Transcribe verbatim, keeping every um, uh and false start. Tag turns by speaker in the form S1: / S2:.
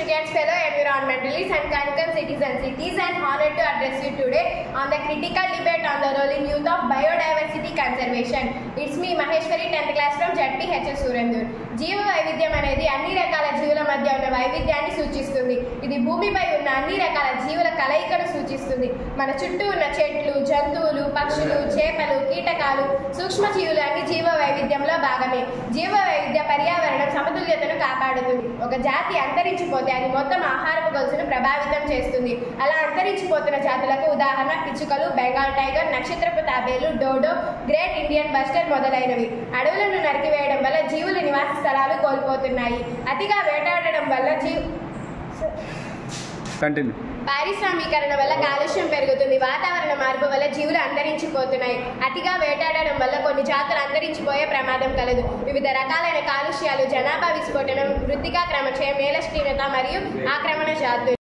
S1: students, fellow environmentalists and concerned citizens. It is an honor to address you today on the critical debate on the role in youth of biodiversity conservation. It's me, Maheshwari, tenth class from Z P H S Surendur. జీవ వైవిధ్యం అనేది అన్ని రకాల జీవుల మధ్య ఉన్న వైవిధ్యాన్ని సూచిస్తుంది. ఇది భూమిపై ఉన్న అన్ని రకాల జీవుల కలయికను సూచిస్తుంది. మన చుట్టూ ఉన్న చెట్లు, జంతువులు, పక్షులు, చేపలు, కీటకాలు, సూక్ష్మజీవులు అన్ని జీవ వైవిధ్యంలో భాగమే. జీవ వైవిధ్య పర్యావరణం సమతుల్యతను కాపాడుతుంది. ఒక జాతి అంతరించిపోతే అది మొత్తం ఆహారపు గొలుసును ప్రభావితం చేస్తుంది. అలా అంతరించిపోతున్న జాతులకు ఉదాహరణ పిచ్చుకలు, బెంగాల్ టైగర్, నక్షత్రపు తాబేలు, డోడో, గ్రేట్ ఇండియన్ బస్టర్ మొదలైనవి. అడవులను నరికివేయడం వల్ల జీవుల నివాస స్థలాలు కోల్పోతున్నాయి. అతిగా వేటాడడం వల్ల జీవ పారిశ్రామీకరణ వల్ల కాలుష్యం పెరుగుతుంది. వాతావరణ మార్పు వల్ల జీవులు అంతరించిపోతున్నాయి. అతిగా వేటాడడం వల్ల కొన్ని జాతులు అంతరించిపోయే ప్రమాదం కలదు. వివిధ రకాలైన కాలుష్యాలు, జనాభా విస్ఫోటనం, మృత్తికా క్రమక్షయం, నేల క్షీణత మరియు ఆక్రమణ జాతులు